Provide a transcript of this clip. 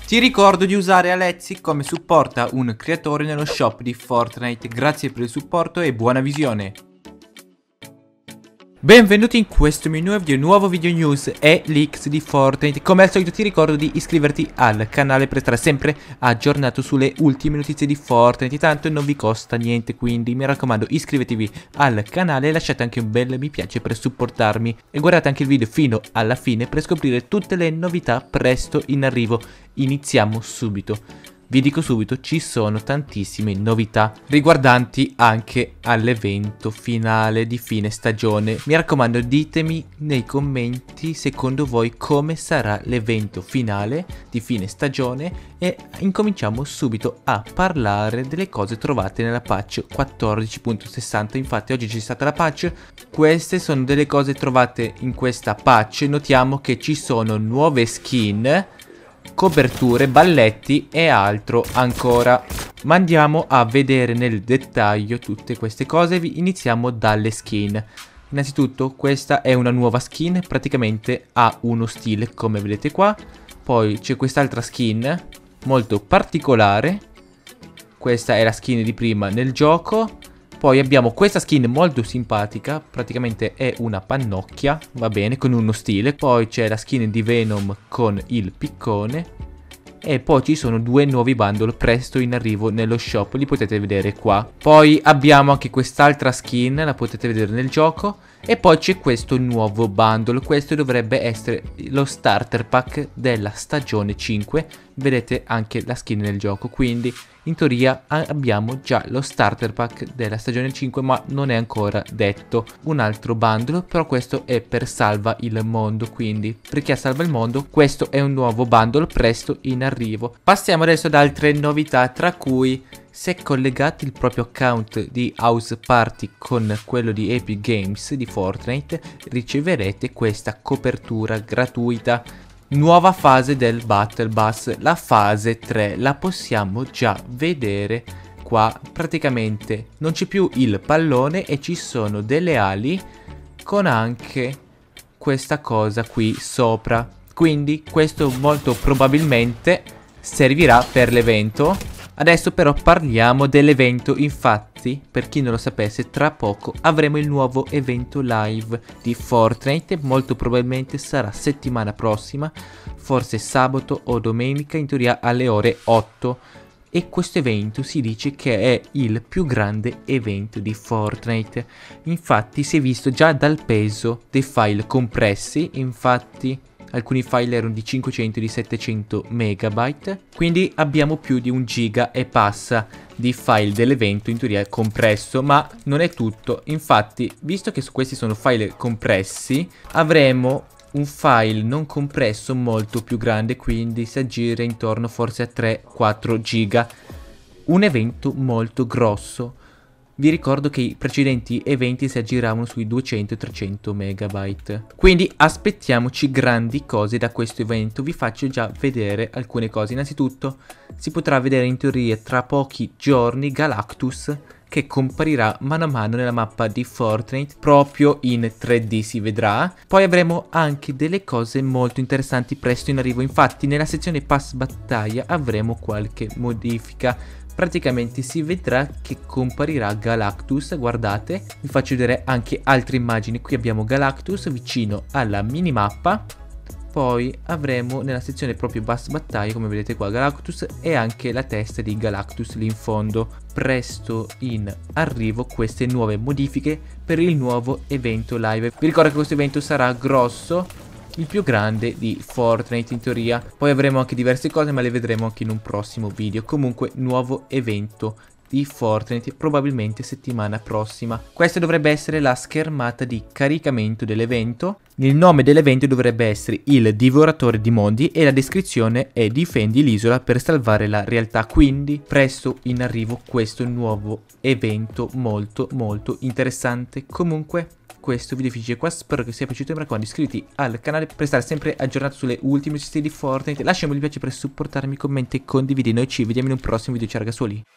Ti ricordo di usare Alexi come supporta un creatore nello shop di Fortnite. Grazie per il supporto e buona visione. Benvenuti in questo mio nuovo video news e leaks di Fortnite. Come al solito ti ricordo di iscriverti al canale per stare sempre aggiornato sulle ultime notizie di Fortnite. Tanto non vi costa niente, quindi mi raccomando iscrivetevi al canale e lasciate anche un bel mi piace per supportarmi. E guardate anche il video fino alla fine per scoprire tutte le novità presto in arrivo. Iniziamo subito. Vi dico subito, ci sono tantissime novità riguardanti anche all'evento finale di fine stagione. Mi raccomando, ditemi nei commenti secondo voi come sarà l'evento finale di fine stagione e incominciamo subito a parlare delle cose trovate nella patch 14.60. Infatti oggi c'è stata la patch, queste sono delle cose trovate in questa patch. Notiamo che ci sono nuove skin, coperture, balletti e altro ancora. Ma andiamo a vedere nel dettaglio tutte queste cose. Iniziamo dalle skin. Innanzitutto questa è una nuova skin, praticamente ha uno stile come vedete qua. Poi c'è quest'altra skin molto particolare, questa è la skin di prima nel gioco. Poi abbiamo questa skin molto simpatica, praticamente è una pannocchia, va bene, con uno stile. Poi c'è la skin di Venom con il piccone. E poi ci sono due nuovi bundle presto in arrivo nello shop, li potete vedere qua. Poi abbiamo anche quest'altra skin, la potete vedere nel gioco. E poi c'è questo nuovo bundle, questo dovrebbe essere lo starter pack della stagione 5. Vedete anche la skin nel gioco, quindi in teoria abbiamo già lo starter pack della stagione 5, ma non è ancora detto. Un altro bundle, però questo è per salva il mondo, quindi per chi salva il mondo questo è un nuovo bundle presto in arrivo. Passiamo adesso ad altre novità, tra cui se collegate il proprio account di House Party con quello di Epic Games di Fortnite riceverete questa copertura gratuita. Nuova fase del Battle Bus, la fase 3, la possiamo già vedere qua. Praticamente non c'è più il pallone e ci sono delle ali con anche questa cosa qui sopra. Quindi questo molto probabilmente servirà per l'evento. Adesso però parliamo dell'evento. Infatti, per chi non lo sapesse, tra poco avremo il nuovo evento live di Fortnite. Molto probabilmente sarà settimana prossima, forse sabato o domenica, in teoria alle ore 8. E questo evento si dice che è il più grande evento di Fortnite. Infatti si è visto già dal peso dei file compressi. Infatti alcuni file erano di 500 e di 700 megabyte, quindi abbiamo più di 1 giga e passa di file dell'evento in teoria compresso, ma non è tutto. Infatti, visto che questi sono file compressi, avremo un file non compresso molto più grande, quindi si aggira intorno forse a 3-4 giga. Un evento molto grosso. Vi ricordo che i precedenti eventi si aggiravano sui 200-300 megabyte. Quindi aspettiamoci grandi cose da questo evento. Vi faccio già vedere alcune cose. Innanzitutto si potrà vedere in teoria tra pochi giorni Galactus, che comparirà mano a mano nella mappa di Fortnite, proprio in 3D si vedrà. Poi avremo anche delle cose molto interessanti presto in arrivo. Infatti nella sezione pass battaglia avremo qualche modifica. Praticamente si vedrà che comparirà Galactus. Guardate, vi faccio vedere anche altre immagini. Qui abbiamo Galactus vicino alla minimappa. Poi avremo nella sezione proprio bass battaglia, come vedete qua, Galactus e anche la testa di Galactus lì in fondo. Presto in arrivo queste nuove modifiche per il nuovo evento live. Vi ricordo che questo evento sarà grosso, il più grande di Fortnite in teoria. Poi avremo anche diverse cose, ma le vedremo anche in un prossimo video. Comunque nuovo evento di Fortnite probabilmente settimana prossima. Questa dovrebbe essere la schermata di caricamento dell'evento. Il nome dell'evento dovrebbe essere il Divoratore di Mondi e la descrizione è difendi l'isola per salvare la realtà. Quindi presto in arrivo questo nuovo evento molto interessante. Comunque questo video finisce qua, spero che sia piaciuto e mi raccomando iscriviti al canale per stare sempre aggiornato sulle ultime notizie di Fortnite. Lasciami un mi piace per supportarmi, commenta e condividi. Noi ci vediamo in un prossimo video, ciao ragazzuoli.